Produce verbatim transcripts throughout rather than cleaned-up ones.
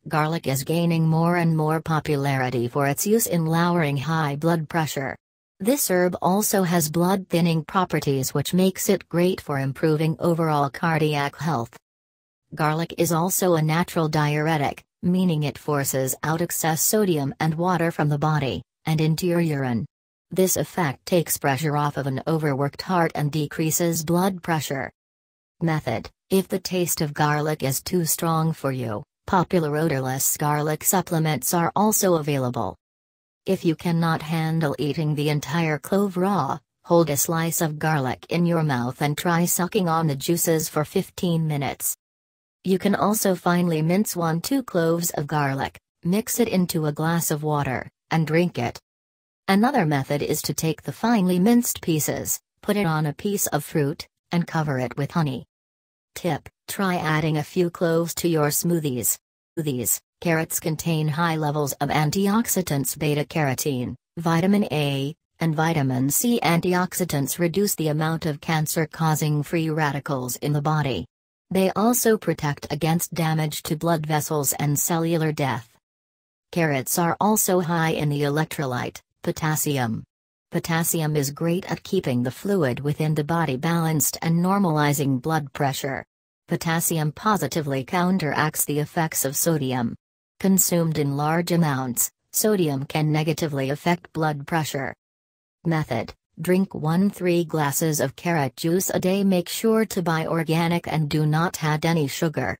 Garlic is gaining more and more popularity for its use in lowering high blood pressure. This herb also has blood-thinning properties, which makes it great for improving overall cardiac health. Garlic is also a natural diuretic, meaning it forces out excess sodium and water from the body, and into your urine. This effect takes pressure off of an overworked heart and decreases blood pressure. Method: if the taste of garlic is too strong for you, popular odorless garlic supplements are also available. If you cannot handle eating the entire clove raw, hold a slice of garlic in your mouth and try sucking on the juices for fifteen minutes. You can also finely mince one to two cloves of garlic, mix it into a glass of water, and drink it. Another method is to take the finely minced pieces, put it on a piece of fruit, and cover it with honey. Tip: try adding a few cloves to your smoothies. Smoothies. Carrots contain high levels of antioxidants beta-carotene, vitamin A, and vitamin C. Antioxidants reduce the amount of cancer-causing free radicals in the body. They also protect against damage to blood vessels and cellular death. Carrots are also high in the electrolyte, potassium. Potassium is great at keeping the fluid within the body balanced and normalizing blood pressure. Potassium positively counteracts the effects of sodium. Consumed in large amounts, sodium can negatively affect blood pressure. Method: drink one to three glasses of carrot juice a day. Make sure to buy organic and do not add any sugar.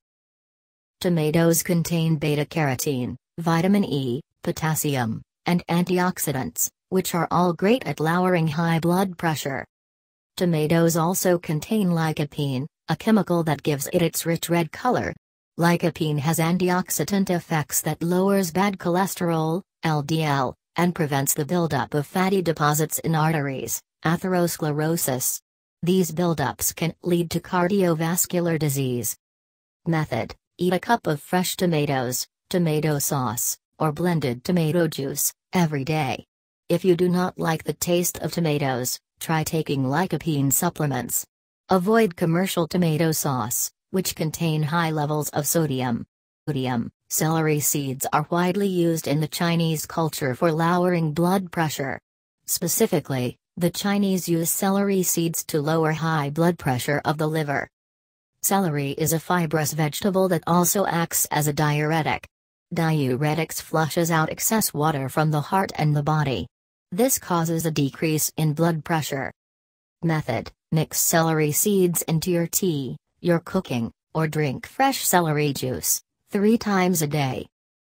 Tomatoes contain beta-carotene, vitamin E, potassium, and antioxidants, which are all great at lowering high blood pressure. Tomatoes also contain lycopene, a chemical that gives it its rich red color. Lycopene has antioxidant effects that lowers bad cholesterol, L D L, and prevents the buildup of fatty deposits in arteries, atherosclerosis. These buildups can lead to cardiovascular disease. Method: eat a cup of fresh tomatoes, tomato sauce, or blended tomato juice, every day. If you do not like the taste of tomatoes, try taking lycopene supplements. Avoid commercial tomato sauce, which contain high levels of sodium. Sodium. Celery seeds are widely used in the Chinese culture for lowering blood pressure. Specifically, the Chinese use celery seeds to lower high blood pressure of the liver. Celery is a fibrous vegetable that also acts as a diuretic. Diuretics flushes out excess water from the heart and the body. This causes a decrease in blood pressure. Method: mix celery seeds into your tea, your cooking, or drink fresh celery juice three times a day.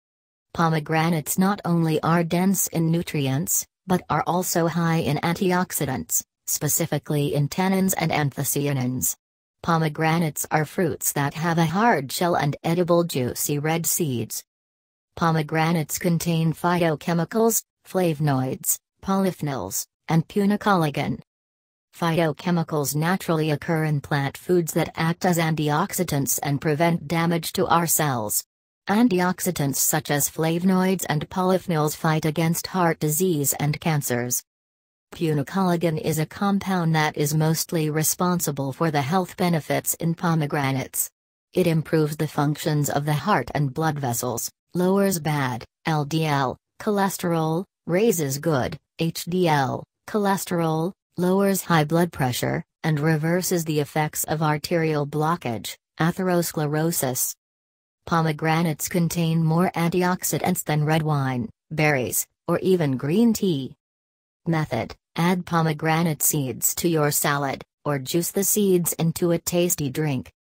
Pomegranates not only are dense in nutrients, but are also high in antioxidants, specifically in tannins and anthocyanins. Pomegranates are fruits that have a hard shell and edible juicy red seeds. Pomegranates contain phytochemicals, flavonoids, polyphenols, and punocollagen. Phytochemicals naturally occur in plant foods that act as antioxidants and prevent damage to our cells. Antioxidants such as flavonoids and polyphenols fight against heart disease and cancers. Punocollagen is a compound that is mostly responsible for the health benefits in pomegranates. It improves the functions of the heart and blood vessels, lowers bad L D L cholesterol, raises good H D L cholesterol, lowers high blood pressure, and reverses the effects of arterial blockage, atherosclerosis. Pomegranates contain more antioxidants than red wine, berries, or even green tea. Method: add pomegranate seeds to your salad, or juice the seeds into a tasty drink.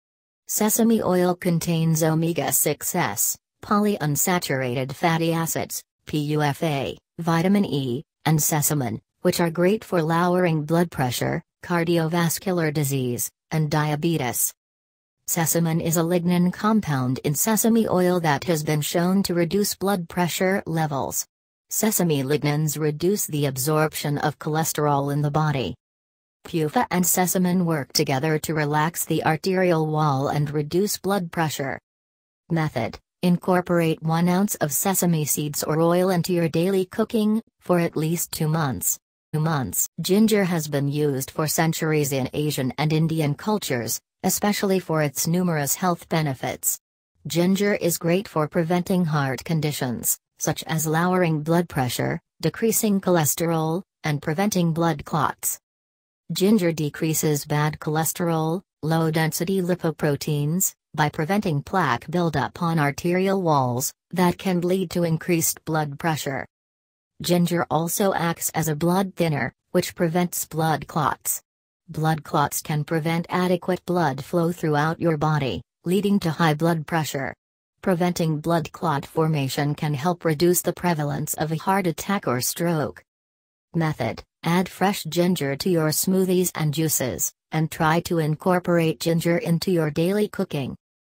Sesame oil contains omega six S, polyunsaturated fatty acids, P U F A, vitamin E, and sesamin, which are great for lowering blood pressure, cardiovascular disease, and diabetes. Sesamin is a lignin compound in sesame oil that has been shown to reduce blood pressure levels. Sesame lignans reduce the absorption of cholesterol in the body. P U F A and sesamin work together to relax the arterial wall and reduce blood pressure. Method: incorporate one ounce of sesame seeds or oil into your daily cooking, for at least two months. Two months. Ginger has been used for centuries in Asian and Indian cultures, especially for its numerous health benefits. Ginger is great for preventing heart conditions, such as lowering blood pressure, decreasing cholesterol, and preventing blood clots. Ginger decreases bad cholesterol, low-density lipoproteins, by preventing plaque buildup on arterial walls, that can lead to increased blood pressure. Ginger also acts as a blood thinner, which prevents blood clots. Blood clots can prevent adequate blood flow throughout your body, leading to high blood pressure. Preventing blood clot formation can help reduce the prevalence of a heart attack or stroke. Method: add fresh ginger to your smoothies and juices, and try to incorporate ginger into your daily cooking.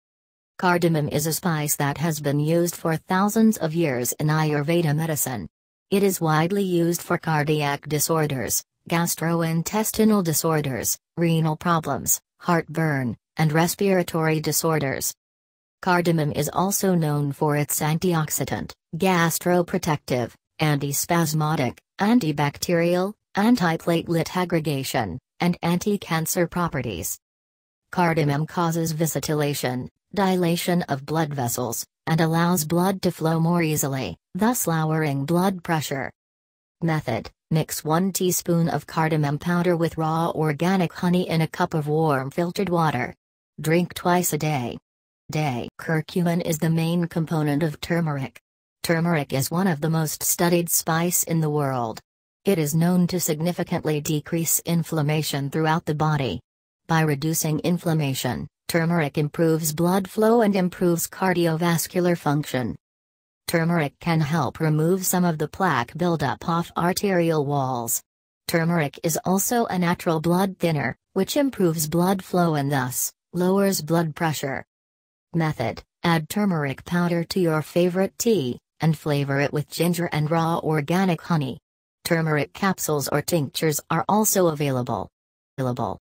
Cardamom is a spice that has been used for thousands of years in Ayurveda medicine. It is widely used for cardiac disorders, gastrointestinal disorders, renal problems, heartburn, and respiratory disorders. Cardamom is also known for its antioxidant, gastroprotective, antispasmodic, antibacterial, antiplatelet aggregation, and anti-cancer properties. Cardamom causes vasodilation, dilation of blood vessels, and allows blood to flow more easily, thus lowering blood pressure. Method: mix one teaspoon of cardamom powder with raw organic honey in a cup of warm filtered water. Drink twice a day. Day. Curcumin is the main component of turmeric. Turmeric is one of the most studied spice in the world. It is known to significantly decrease inflammation throughout the body. By reducing inflammation, turmeric improves blood flow and improves cardiovascular function. Turmeric can help remove some of the plaque buildup off arterial walls. Turmeric is also a natural blood thinner, which improves blood flow and thus lowers blood pressure. Method: add turmeric powder to your favorite tea, and flavor it with ginger and raw organic honey. Turmeric capsules or tinctures are also available. available.